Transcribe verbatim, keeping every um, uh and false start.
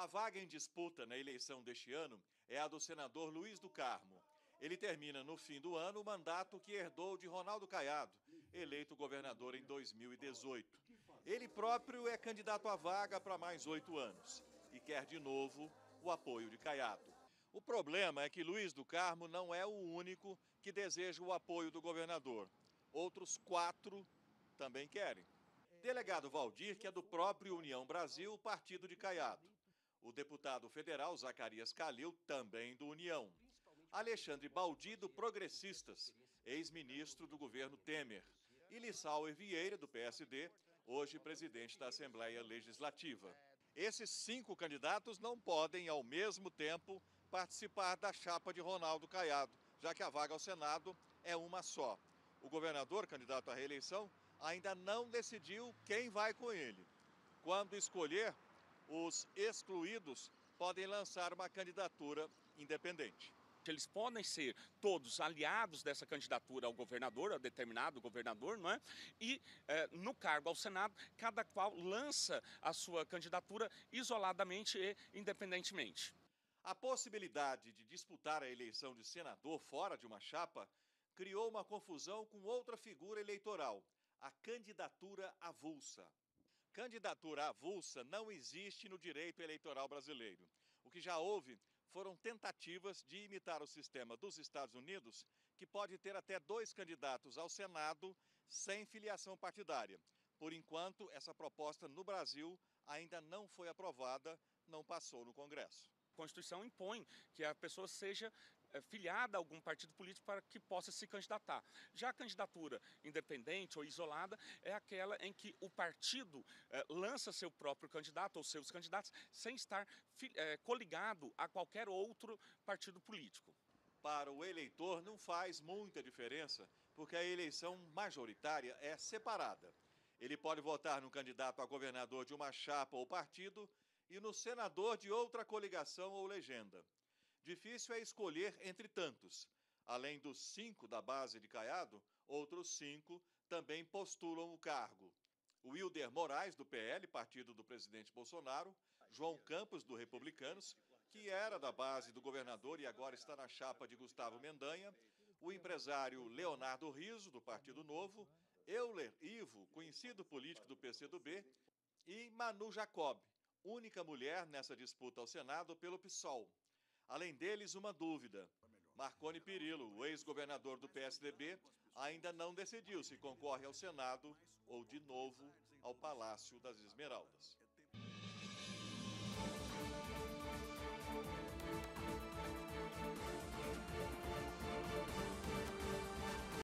A vaga em disputa na eleição deste ano é a do senador Luiz do Carmo. Ele termina no fim do ano o mandato que herdou de Ronaldo Caiado, eleito governador em dois mil e dezoito. Ele próprio é candidato à vaga para mais oito anos e quer de novo o apoio de Caiado. O problema é que Luiz do Carmo não é o único que deseja o apoio do governador. Outros quatro também querem. Delegado Valdir, que é do próprio União Brasil, partido de Caiado. O deputado federal Zacarias Calil, também do União. Alexandre Baldi, do Progressistas, ex-ministro do governo Temer. E Lissauer Vieira, do P S D, hoje presidente da Assembleia Legislativa. Esses cinco candidatos não podem, ao mesmo tempo, participar da chapa de Ronaldo Caiado, já que a vaga ao Senado é uma só. O governador, candidato à reeleição, ainda não decidiu quem vai com ele. Quando escolher, os excluídos podem lançar uma candidatura independente. Eles podem ser todos aliados dessa candidatura ao governador, a determinado governador, não é? E eh, no cargo ao Senado, cada qual lança a sua candidatura isoladamente e independentemente. A possibilidade de disputar a eleição de senador fora de uma chapa criou uma confusão com outra figura eleitoral, a candidatura avulsa. Candidatura avulsa não existe no direito eleitoral brasileiro. O que já houve foram tentativas de imitar o sistema dos Estados Unidos, que pode ter até dois candidatos ao Senado sem filiação partidária. Por enquanto, essa proposta no Brasil ainda não foi aprovada, não passou no Congresso. A Constituição impõe que a pessoa seja é, filiada a algum partido político para que possa se candidatar. Já a candidatura independente ou isolada é aquela em que o partido é, lança seu próprio candidato ou seus candidatos sem estar é, coligado a qualquer outro partido político. Para o eleitor não faz muita diferença, porque a eleição majoritária é separada. Ele pode votar no candidato a governador de uma chapa ou partido e no senador de outra coligação ou legenda. Difícil é escolher entre tantos. Além dos cinco da base de Caiado, outros cinco também postulam o cargo. Wilder Moraes, do P L, partido do presidente Bolsonaro, João Campos, do Republicanos, que era da base do governador e agora está na chapa de Gustavo Mendanha, o empresário Leonardo Rizzo, do Partido Novo, Euler Ivo, conhecido político do P C do B, e Manu Jacob, única mulher nessa disputa ao Senado pelo PSOL. Além deles, uma dúvida. Marconi Perillo, o ex-governador do P S D B, ainda não decidiu se concorre ao Senado ou, de novo, ao Palácio das Esmeraldas.